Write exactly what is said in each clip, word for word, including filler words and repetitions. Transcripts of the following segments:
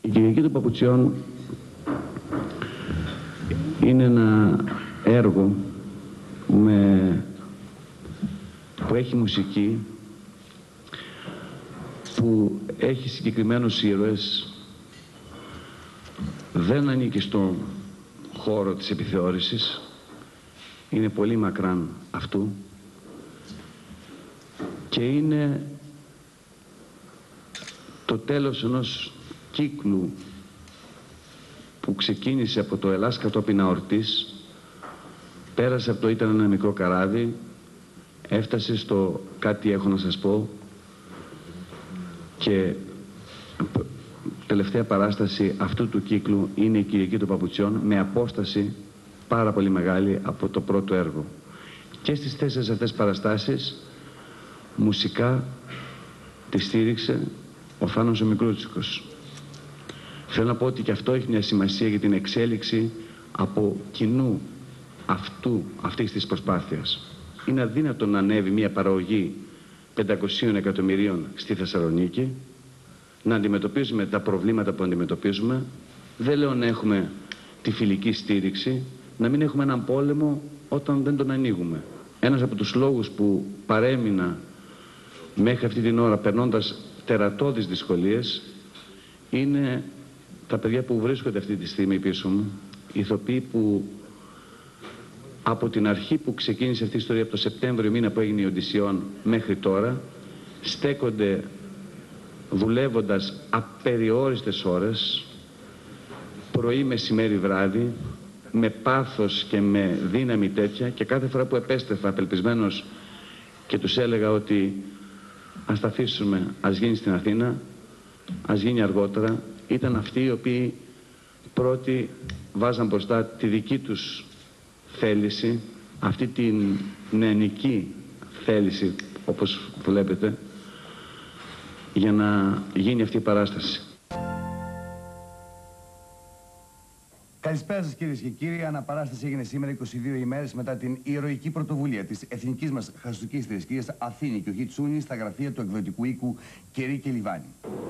Η Κυριακή των Παπουτσιών είναι ένα έργο με... που έχει μουσική, που έχει συγκεκριμένους ήρωες, δεν ανήκει στον χώρο της επιθεώρησης, είναι πολύ μακράν αυτού και είναι το τέλος ενός κύκλου που ξεκίνησε από το Ελλάς κατόπιν αορτής, πέρασε από το ήταν ένα μικρό καράβι, έφτασε στο κάτι έχω να σας πω και τελευταία παράσταση αυτού του κύκλου είναι η Κυριακή των Παπουτσιών, με απόσταση πάρα πολύ μεγάλη από το πρώτο έργο. Και στις τέσσερις αυτές παραστάσεις μουσικά τη στήριξε ο Θάνος ο Μικρούτσικος. Θέλω να πω ότι και αυτό έχει μια σημασία για την εξέλιξη από κοινού αυτού, αυτής της προσπάθειας. Είναι αδύνατο να ανέβει μια παραγωγή πεντακοσίων εκατομμυρίων στη Θεσσαλονίκη, να αντιμετωπίζουμε τα προβλήματα που αντιμετωπίζουμε. Δεν λέω να έχουμε τη φιλική στήριξη, να μην έχουμε έναν πόλεμο όταν δεν τον ανοίγουμε. Ένας από τους λόγους που παρέμεινα μέχρι αυτή την ώρα περνώντας τερατώδεις δυσκολίες είναι τα παιδιά που βρίσκονται αυτή τη στιγμή πίσω μου, οι ηθοποιοί που από την αρχή που ξεκίνησε αυτή η ιστορία, από το Σεπτέμβριο μήνα που έγινε η Οντισιόν μέχρι τώρα, στέκονται δουλεύοντας απεριόριστες ώρες, πρωί, μεσημέρι, βράδυ, με πάθος και με δύναμη τέτοια, και κάθε φορά που επέστρεφα απελπισμένος και τους έλεγα ότι ας τα αφήσουμε, ας γίνει στην Αθήνα, ας γίνει αργότερα, ήταν αυτοί οι οποίοι πρώτοι βάζαν μπροστά τη δική τους θέληση, αυτή την νεανική θέληση, όπως βλέπετε, για να γίνει αυτή η παράσταση. Καλησπέρα σας κυρίες και κύριοι. Αναπαράσταση έγινε σήμερα είκοσι δύο ημέρες μετά την ηρωική πρωτοβουλία της εθνικής μας χαστούκης θρησκείας Αθήνη και ο Χιτσούνη στα γραφεία του εκδοτικού οίκου Κερί και Λιβάνι.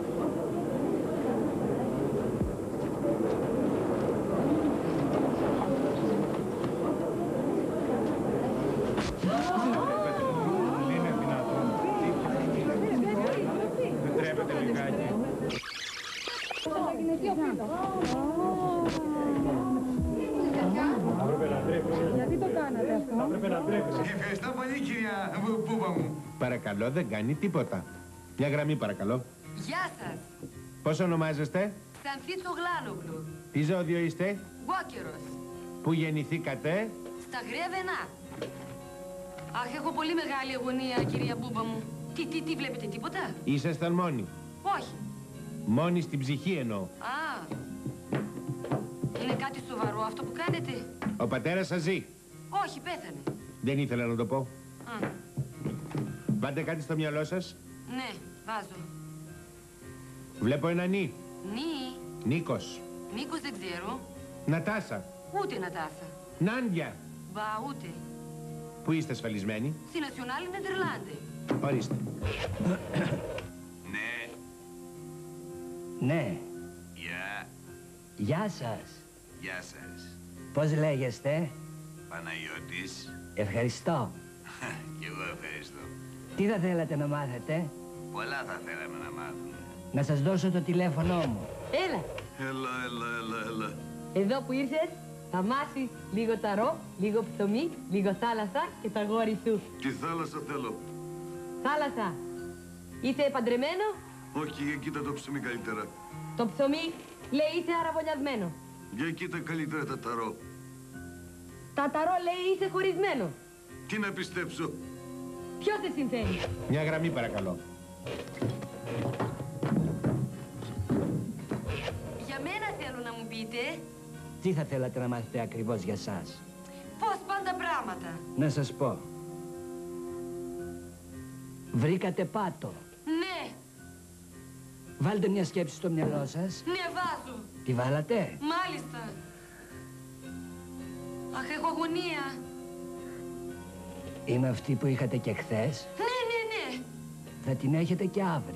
Γιατί το κάνατε αυτό? Ευχαριστώ πολύ κυρία Μπούμπα μου. Παρακαλώ, δεν κάνει τίποτα. Μια γραμμή παρακαλώ. Γεια σας. Πώς ονομάζεστε? Ξανθίτσο Γλάνογλου. Τι ζώδιο είστε? Γουόκερος. Πού γεννηθήκατε? Στα Γρέβαινα. Αχ, έχω πολύ μεγάλη αγωνία, κυρία Μπούμπα μου. Τι, τι, τι, βλέπετε τίποτα? Ήσασταν μόνοι? Όχι. Μόνοι στην ψυχή εννοώ. Α, είναι κάτι σοβαρό αυτό που κάνετε? Ο πατέρας σας ζει? Όχι, πέθανε. Δεν ήθελα να το πω. Α. Βάλτε κάτι στο μυαλό σας. Ναι, βάζω. Βλέπω ένα νι. Νι. Νίκος. Νίκος δεν ξέρω. Νατάσα. Ούτε Νατάσα. Νάντια. Μπα, ούτε. Πού είστε ασφαλισμένοι? Στη Νασιονάλη Νεδερλάντε. Ορίστε. Ναι. Ναι. Γεια. Γεια σας. Γεια σας. Πώς λέγεστε? Παναγιώτης. Ευχαριστώ. Κι εγώ ευχαριστώ. Τι θα θέλατε να μάθετε? Πολλά θα θέλαμε να μάθουμε. Να σας δώσω το τηλέφωνό μου. Έλα. Έλα, έλα, έλα, έλα. Εδώ που ήρθες, θα μάθεις λίγο ταρό, λίγο ψωμί, λίγο θάλασσα και τα γόρι σου. Τι θάλασσα θέλω. Θάλασσα. Είσαι παντρεμένο? Όχι, κοίτα το ψωμί καλύτερα. Το ψωμί λέει είσαι αραβωνιασμένο. Για κοίτα καλύτερα τα ταρό. Τα ταρό λέει είσαι χωρισμένο. Τι να πιστέψω. Ποιος σε συμφέρει? Μια γραμμή παρακαλώ. Για μένα θέλω να μου πείτε Τι θα θέλατε να μάθετε ακριβώς για σας? πώς πάνε τα πράγματα. Να σας πω. Βρήκατε πάτο. Ναι, Βάλτε μια σκέψη στο μυαλό σας. ναι, βάζω. Τη βάλατε? Μάλιστα. Αχ, έχω αγωνία. Είναι αυτή που είχατε και χθες. Ναι, ναι, ναι. Θα την έχετε και αύριο.